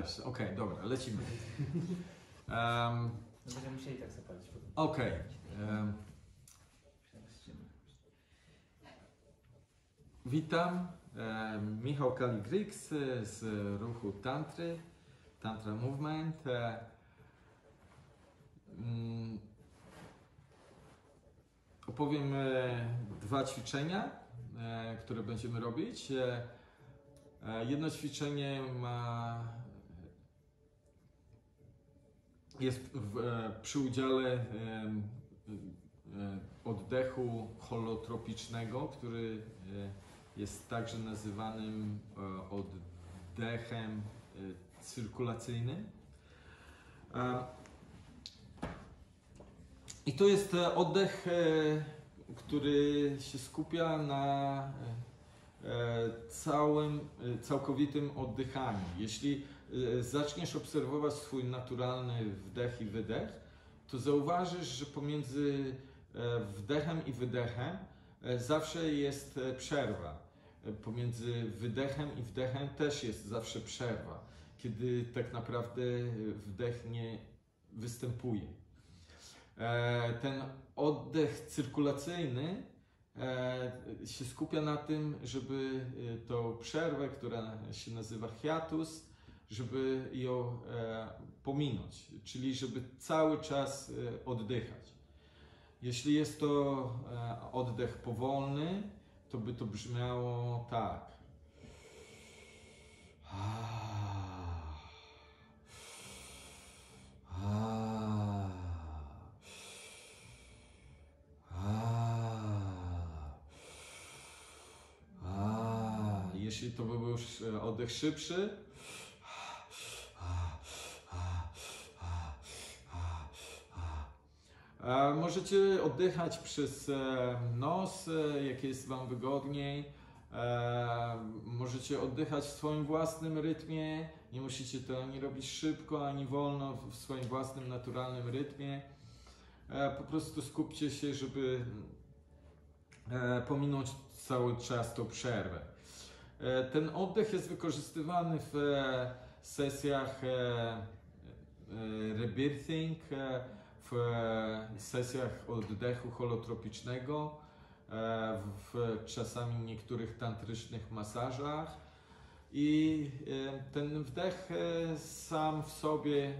też. Okej, dobra, lecimy. Będziemy musieli tak zapalić. Okej. Witam. Michał Kaligrix z ruchu Tantry, Tantra Movement. Opowiem dwa ćwiczenia, które będziemy robić. Jedno ćwiczenie jest przy udziale oddechu holotropicznego, który jest także nazywanym oddechem cyrkulacyjnym. I to jest oddech, który się skupia na całkowitym oddychaniu. Jeśli zaczniesz obserwować swój naturalny wdech i wydech, to zauważysz, że pomiędzy wdechem i wydechem zawsze jest przerwa. Pomiędzy wydechem i wdechem też jest zawsze przerwa, kiedy tak naprawdę wdech nie występuje. Ten oddech cyrkulacyjny się skupia na tym, żeby tą przerwę, która się nazywa hiatus, żeby ją pominąć, czyli żeby cały czas oddychać. Jeśli jest to oddech powolny, to by to brzmiało tak. Jeśli to by był już oddech szybszy, możecie oddychać przez nos, jak jest Wam wygodniej. Możecie oddychać w swoim własnym rytmie. Nie musicie to ani robić szybko, ani wolno, w swoim własnym, naturalnym rytmie. Po prostu skupcie się, żeby pominąć cały czas tą przerwę. Ten oddech jest wykorzystywany w sesjach rebirthing, w sesjach oddechu holotropicznego, w czasami niektórych tantrycznych masażach. I ten wdech sam w sobie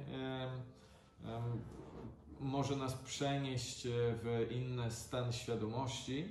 może nas przenieść w inny stan świadomości.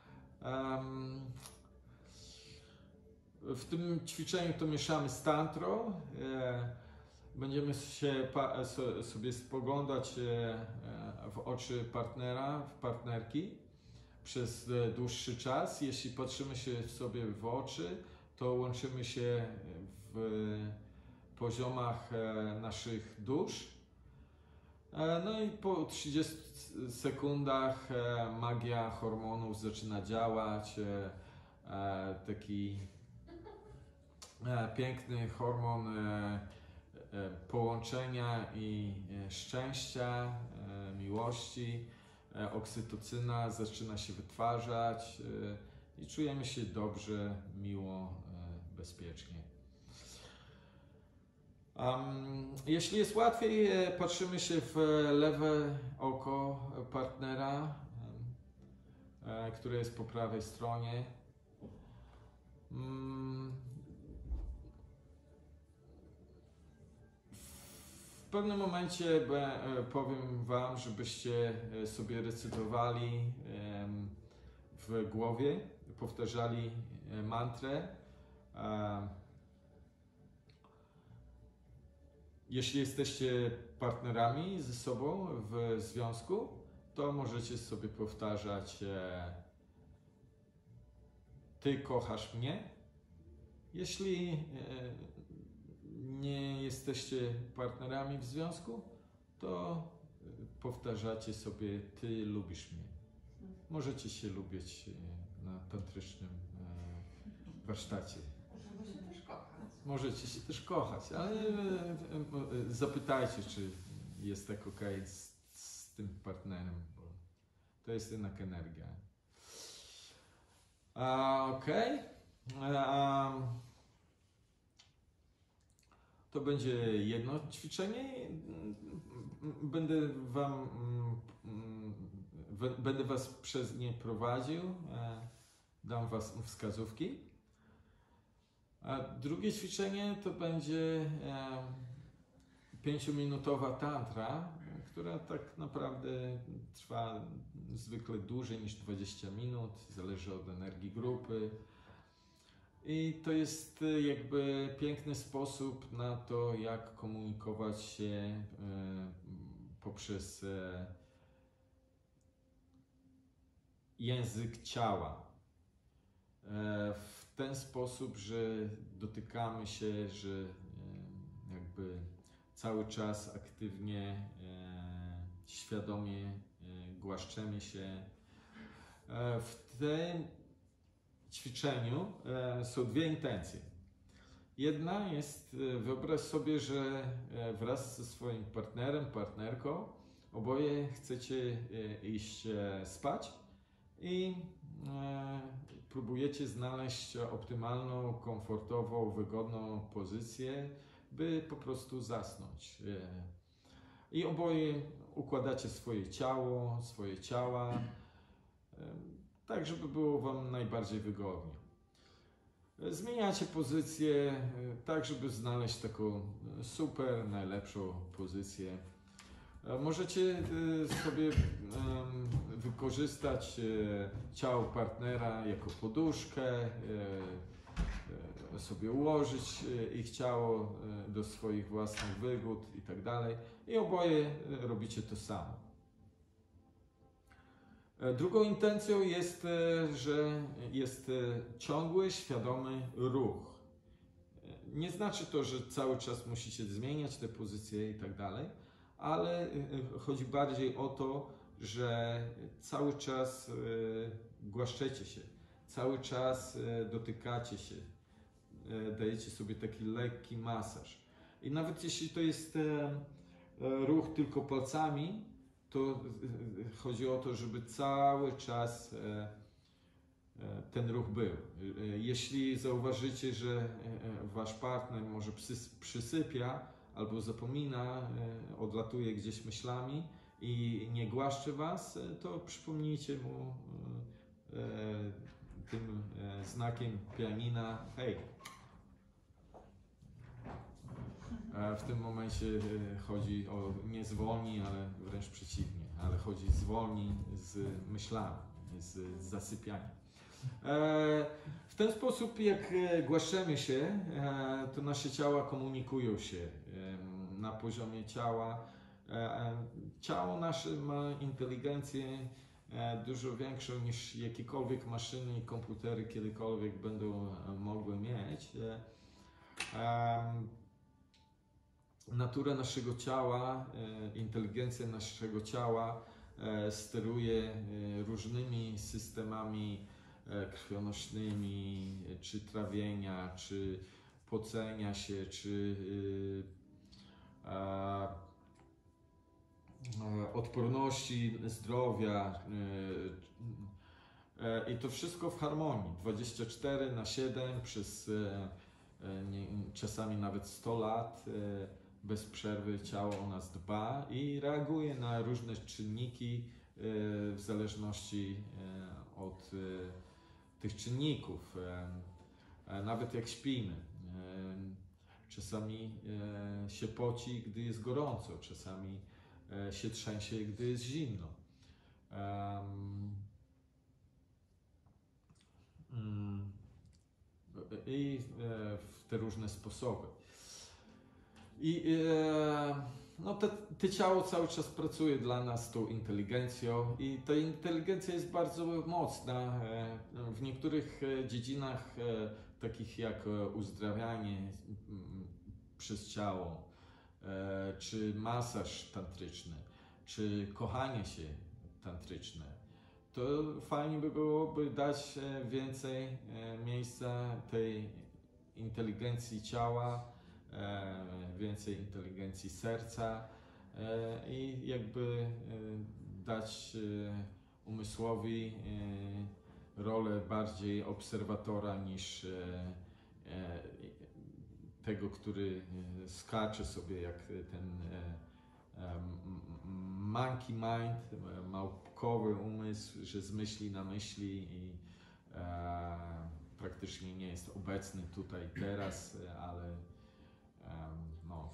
W tym ćwiczeniu to mieszamy z tantrą. Będziemy sobie spoglądać w oczy partnera, partnerki przez dłuższy czas. Jeśli patrzymy się sobie w oczy, to łączymy się w poziomach naszych dusz. No i po 30 sekundach magia hormonów zaczyna działać. Taki piękny hormon połączenia i szczęścia, miłości, oksytocyna zaczyna się wytwarzać i czujemy się dobrze, miło, bezpiecznie. Jeśli jest łatwiej, patrzymy się w lewe oko partnera, które jest po prawej stronie. W pewnym momencie powiem Wam, żebyście sobie recytowali w głowie, powtarzali mantrę. Jeśli jesteście partnerami ze sobą w związku, to możecie sobie powtarzać: Ty kochasz mnie. Jeśli nie jesteście partnerami w związku, to powtarzacie sobie: Ty lubisz mnie. Możecie się lubić na tantrycznym warsztacie. Możecie się też kochać, ale zapytajcie, czy jest tak ok z tym partnerem, bo to jest jednak energia. To będzie jedno ćwiczenie. Będę Was przez nie prowadził, dam Was wskazówki. A drugie ćwiczenie to będzie 5-minutowa tantra, która tak naprawdę trwa zwykle dłużej niż 20 minut, zależy od energii grupy. I to jest jakby piękny sposób na to, jak komunikować się poprzez język ciała. W ten sposób, że dotykamy się, że jakby cały czas aktywnie, świadomie głaszczemy się. W tym ćwiczeniu są dwie intencje. Jedna jest, wyobraź sobie, że wraz ze swoim partnerem, partnerką, oboje chcecie iść spać i próbujecie znaleźć optymalną, komfortową, wygodną pozycję, by po prostu zasnąć. I oboje układacie swoje ciała, tak żeby było Wam najbardziej wygodnie. Zmieniacie pozycję, tak żeby znaleźć taką super, najlepszą pozycję. Możecie sobie wykorzystać ciało partnera jako poduszkę, sobie ułożyć ich ciało do swoich własnych wygód i tak dalej. I oboje robicie to samo. Drugą intencją jest, że jest ciągły, świadomy ruch. Nie znaczy to, że cały czas musicie zmieniać te pozycje i tak dalej, ale chodzi bardziej o to, że cały czas głaszczecie się, cały czas dotykacie się, dajecie sobie taki lekki masaż. I nawet jeśli to jest ruch tylko palcami, to chodzi o to, żeby cały czas ten ruch był. Jeśli zauważycie, że wasz partner może przysypia albo zapomina, odlatuje gdzieś myślami i nie głaszcze was, to przypomnijcie mu tym znakiem pianina: hej. W tym momencie chodzi o nie zwolnij, ale wręcz przeciwnie, ale chodzi zwolnij z myślami, z zasypianiem. W ten sposób, jak głaszczemy się, to nasze ciała komunikują się na poziomie ciała. Ciało nasze ma inteligencję dużo większą niż jakiekolwiek maszyny i komputery kiedykolwiek będą mogły mieć. Natura naszego ciała, inteligencja naszego ciała steruje różnymi systemami krwionośnymi, czy trawienia, czy pocenia się, czy odporności, zdrowia. I to wszystko w harmonii. 24/7 przez czasami nawet 100 lat. Bez przerwy ciało o nas dba i reaguje na różne czynniki w zależności od tych czynników. Nawet jak śpimy. Czasami się poci, gdy jest gorąco, czasami się trzęsie, gdy jest zimno. I w te różne sposoby. I no te ciało cały czas pracuje dla nas z tą inteligencją i ta inteligencja jest bardzo mocna. W niektórych dziedzinach, takich jak uzdrawianie przez ciało, czy masaż tantryczny, czy kochanie się tantryczne, to fajnie by było, by dać więcej miejsca tej inteligencji ciała, więcej inteligencji serca i jakby dać umysłowi rolę bardziej obserwatora niż tego, który skacze sobie jak ten monkey mind, małpkowy umysł, że z myśli na myśli i praktycznie nie jest obecny tutaj teraz, ale no,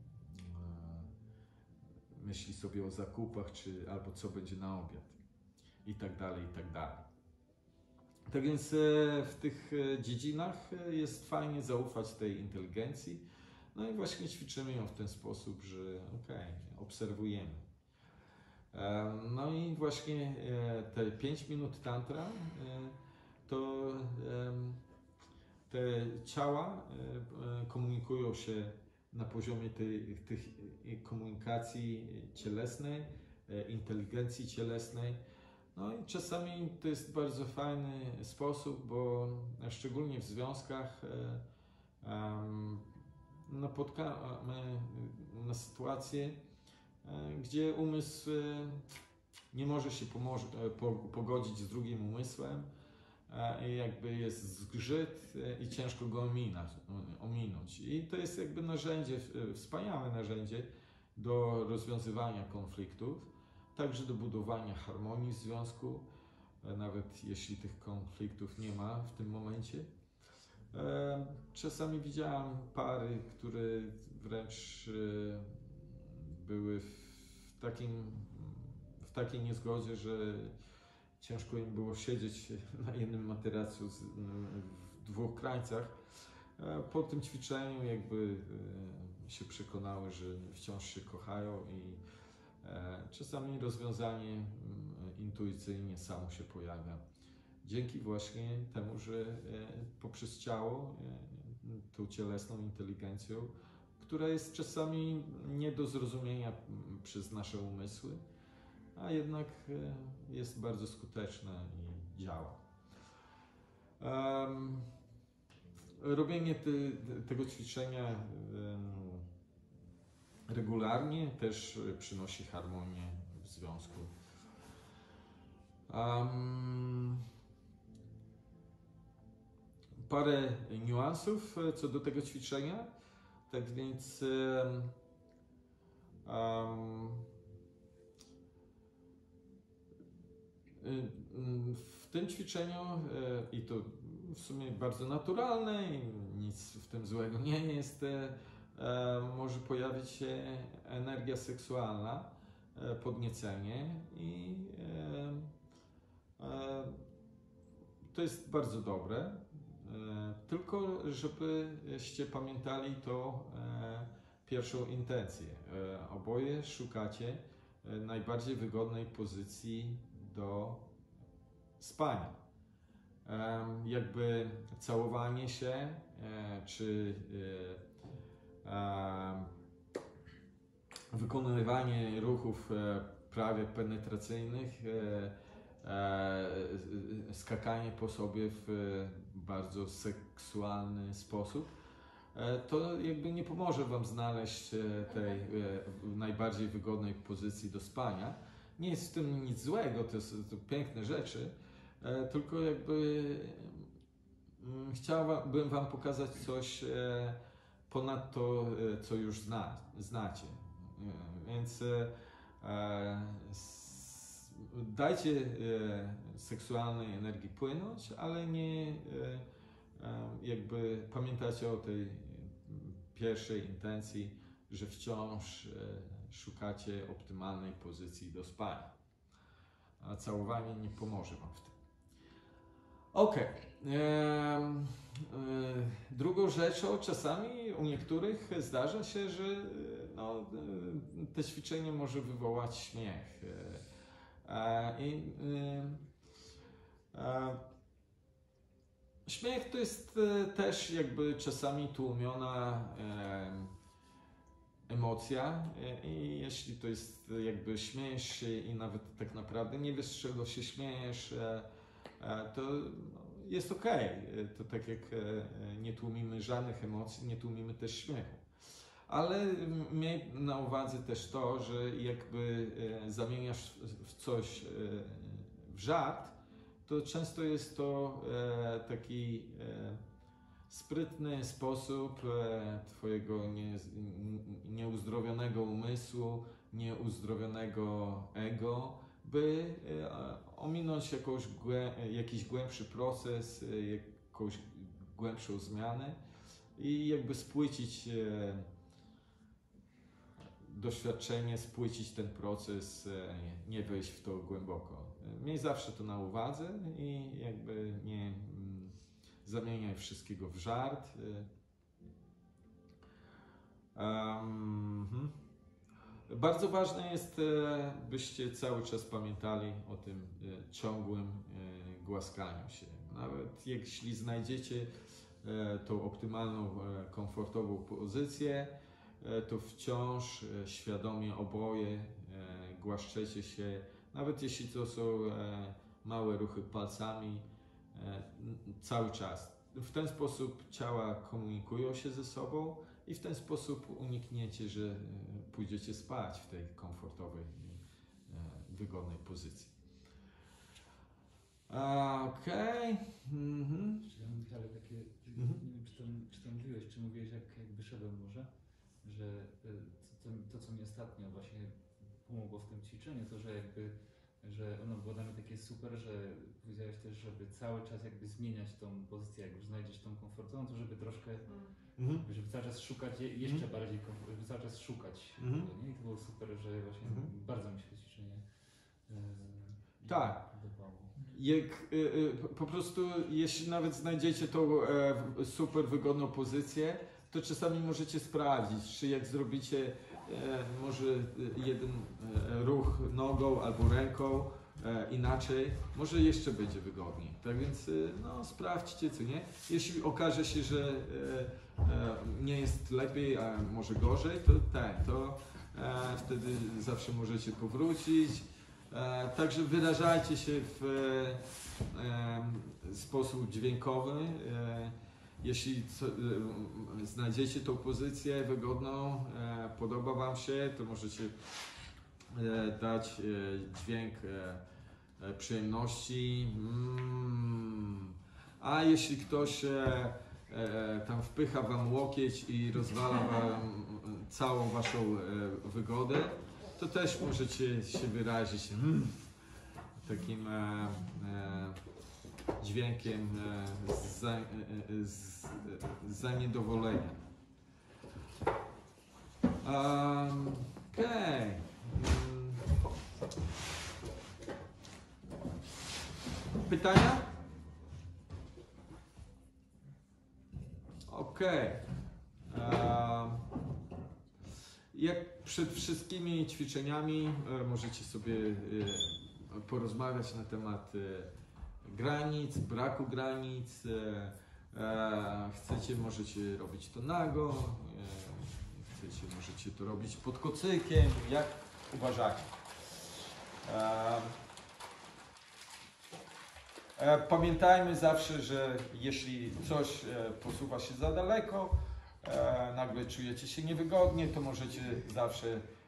myśli sobie o zakupach, czy albo co będzie na obiad i tak dalej, i tak dalej. Tak więc w tych dziedzinach jest fajnie zaufać tej inteligencji. No i właśnie ćwiczymy ją w ten sposób, że obserwujemy. No i właśnie te 5 minut tantra to te ciała komunikują się na poziomie tych komunikacji cielesnej, inteligencji cielesnej. No i czasami to jest bardzo fajny sposób, bo szczególnie w związkach napotkamy na sytuację, gdzie umysł nie może się pogodzić z drugim umysłem, jakby jest zgrzyt i ciężko go ominąć. I to jest jakby narzędzie, wspaniałe narzędzie do rozwiązywania konfliktów, także do budowania harmonii w związku, nawet jeśli tych konfliktów nie ma w tym momencie. Czasami widziałem pary, które wręcz były w takiej niezgodzie, że ciężko im było siedzieć na jednym materacu w dwóch krańcach. Po tym ćwiczeniu jakby się przekonały, że wciąż się kochają i czasami rozwiązanie intuicyjnie samo się pojawia. Dzięki właśnie temu, że poprzez ciało, tą cielesną inteligencją, która jest czasami nie do zrozumienia przez nasze umysły, a jednak jest bardzo skuteczna i działa. Robienie tego ćwiczenia regularnie też przynosi harmonię w związku. Parę niuansów co do tego ćwiczenia. Tak więc w tym ćwiczeniu, i to w sumie bardzo naturalne i nic w tym złego nie jest, może pojawić się energia seksualna, podniecenie i to jest bardzo dobre, tylko żebyście pamiętali to pierwszą intencję. Oboje szukacie najbardziej wygodnej pozycji do spania. Jakby całowanie się, czy wykonywanie ruchów prawie penetracyjnych, skakanie po sobie w bardzo seksualny sposób, to jakby nie pomoże Wam znaleźć tej najbardziej wygodnej pozycji do spania. Nie jest w tym nic złego, to piękne rzeczy, tylko jakby chciałbym Wam pokazać coś ponad to, co już znacie. Więc dajcie seksualnej energii płynąć, ale nie jakby pamiętacie o tej pierwszej intencji, że wciąż szukacie optymalnej pozycji do spania. A całowanie nie pomoże Wam w tym. Ok. Drugą rzeczą, czasami u niektórych zdarza się, że no, to ćwiczenie może wywołać śmiech. Śmiech to jest też jakby czasami tłumiona emocja i jeśli to jest jakby śmiejesz się i nawet tak naprawdę nie wiesz, z czego się śmiejesz, to jest ok. To tak jak nie tłumimy żadnych emocji, nie tłumimy też śmiechu. Ale miej na uwadze też to, że jakby zamieniasz w coś w żart, to często jest to taki sprytny sposób twojego nieuzdrowionego umysłu, nieuzdrowionego ego, by ominąć jakiś głębszy proces, jakąś głębszą zmianę i jakby spłycić doświadczenie, spłycić ten proces, nie wejść w to głęboko. Miej zawsze to na uwadze i jakby nie zamieniaj wszystkiego w żart. Bardzo ważne jest, byście cały czas pamiętali o tym ciągłym głaskaniu się. Nawet jeśli znajdziecie tą optymalną, komfortową pozycję, to wciąż świadomie oboje głaszczecie się, nawet jeśli to są małe ruchy palcami, cały czas. W ten sposób ciała komunikują się ze sobą i w ten sposób unikniecie, że pójdziecie spać w tej komfortowej, wygodnej pozycji. Okej. Ale takie, nie wiem, czy to mówiłeś, czy mówiłeś, jak wyszedłem może, że to, co mi ostatnio właśnie pomogło w tym ćwiczeniu, to, że ono było dla mnie takie super, że powiedziałeś też, żeby cały czas jakby zmieniać tą pozycję, jak już znajdziesz tą komfortową, to żeby troszkę, żeby cały czas szukać jeszcze bardziej komfortu, żeby cały czas szukać tego, nie? I to było super, że właśnie bardzo mi się to ćwiczenie podobało. Po prostu, jeśli nawet znajdziecie tą super wygodną pozycję, to czasami możecie sprawdzić, czy jak zrobicie może jeden ruch nogą albo ręką inaczej, może jeszcze będzie wygodniej. Tak więc no, sprawdźcie, co nie. Jeśli okaże się, że nie jest lepiej, a może gorzej, to wtedy zawsze możecie powrócić. Także wyrażajcie się w sposób dźwiękowy. Jeśli znajdziecie tą pozycję wygodną, podoba Wam się, to możecie dać dźwięk przyjemności. A jeśli ktoś tam wpycha Wam łokieć i rozwala Wam całą Waszą wygodę, to też możecie się wyrazić takim dźwiękiem zaniedolenia. Okej. Pytania? Okej. Jak przed wszystkimi ćwiczeniami możecie sobie porozmawiać na temat granic, braku granic. Chcecie, możecie robić to nago, chcecie, możecie to robić pod kocykiem, jak uważacie. Pamiętajmy zawsze, że jeśli coś posuwa się za daleko, nagle czujecie się niewygodnie, to możecie zawsze